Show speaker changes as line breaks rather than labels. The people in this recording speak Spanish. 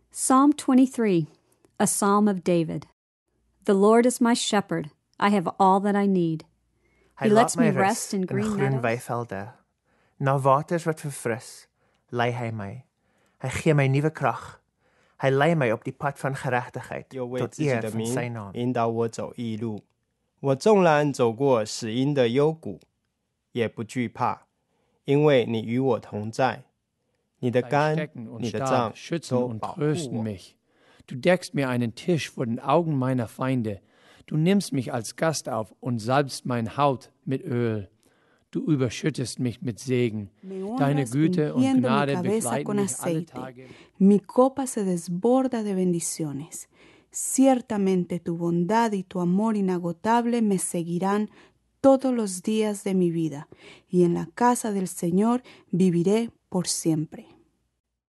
Psalm 23, a psalm of David. The Lord is my shepherd. I have all that I need. He lets me rest in green meadows.
Weivelde. Na waters wat verfris, lei hy my. Hy gee my nuwe krag. Hy lei my op die pad van geregtigheid,
又为
tot
自己
eer
的
van
名
sy naam.
引导我走义路。我纵然走过死荫的幽谷，也不惧怕，因为你与我同在。你的竿， 你的杖
schützen
都
und
保护
trösten
我。
mich. Du deckst mir einen Tisch vor den Augen meiner Feinde. Du nimmst mich als Gast auf und salbst mein Haut mit Öl. Du überschüttest mich mit Segen. Deine Güte und Gnade begleiten mich alle Tage.
Mi copa se desborda de bendiciones. Ciertamente tu bondad y tu amor inagotable me seguirán todos los días de mi vida, y en la casa del Señor viviré por siempre.